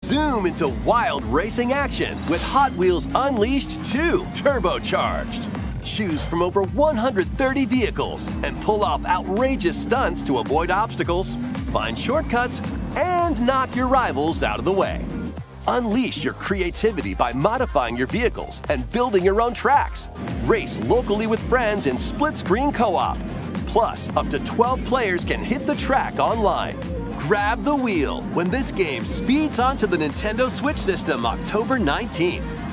Zoom into wild racing action with Hot Wheels Unleashed 2 Turbocharged. Choose from over 130 vehicles and pull off outrageous stunts to avoid obstacles, find shortcuts, and knock your rivals out of the way. Unleash your creativity by modifying your vehicles and building your own tracks. Race locally with friends in split-screen co-op. Plus, up to 12 players can hit the track online. Grab the wheel when this game speeds onto the Nintendo Switch system October 19th.